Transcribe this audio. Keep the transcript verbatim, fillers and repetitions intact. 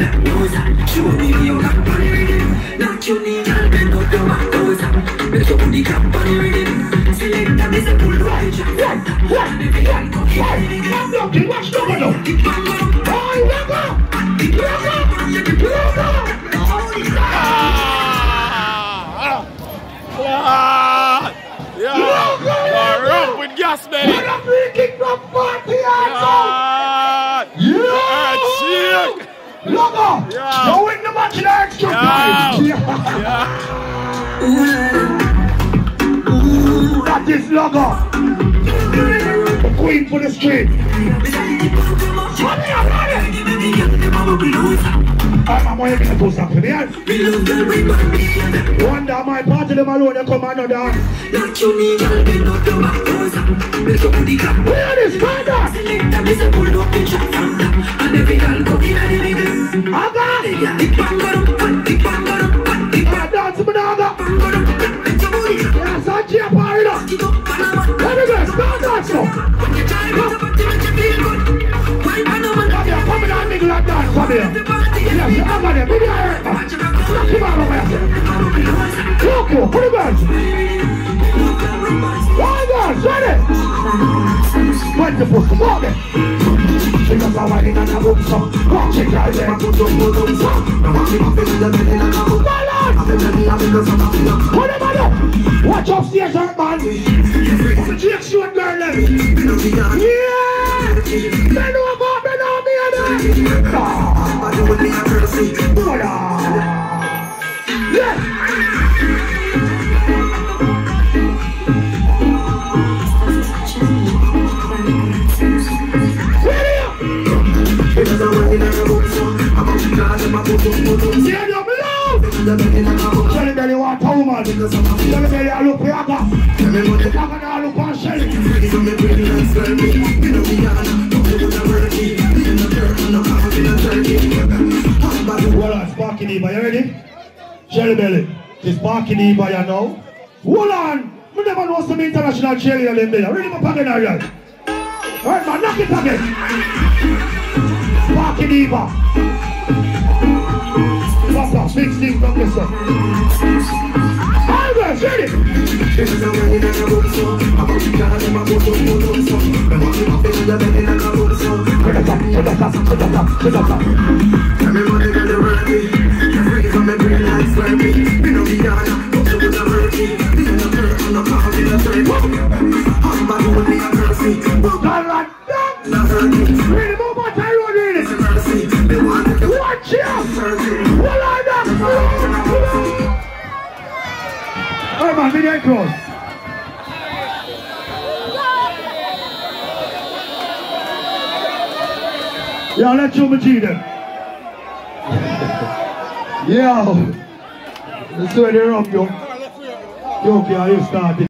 Show me your company rhythm. Not you need help and go to my toes. Make your booty company rhythm. Select them is a full right. What? Every hand go here. I'm looking. What's going on? Keep on going. Oh, Logo! Logo! Logo! Ah! Yeah! Yeah! Rough with gas, baby! What a free kick from forty yards out! Yeah! Yeah! Logo! Yeah! Go win the match in the extra time! Yeah! Yeah! That is Logo! The queen for the street! Money, money! I'm going to do something here. One day my party them alone, they come another. Where is father? Aga! Dance with Aga! Yes, I'm here for it. Let me go, start that stuff. Come here, nigga, like that, come here. Yes, I'm going to be there. Come on over here. Look, look, put it back. One guys, ready? What's the pussy, walk it. Because I'm riding on a boom song. Watch it, guys, there. What am I doing? Watch upstairs, hurt, man. Jake short girl, let me. Yeah! They know about me, know me, and I. Yeah! Shelly Belly want a woman. Shelly Belly I look for Yaga. Yaga now look for Shelly. Hold on, Sparky Diva, you ready? Shelly Belly, it's Sparky Diva, you know. Hold on, we never know some international Shelly in there. Ready my pocket now, right? Alright man, knock it again. Sparky Diva. Papa, big stick from this one. All guys, ready? Ready, move on, Tyrone, ready? Watch out! What are that? Hey man, video close. Yeah, let's show me G then. Yo, this is where they rub you. Yo, okay, you started.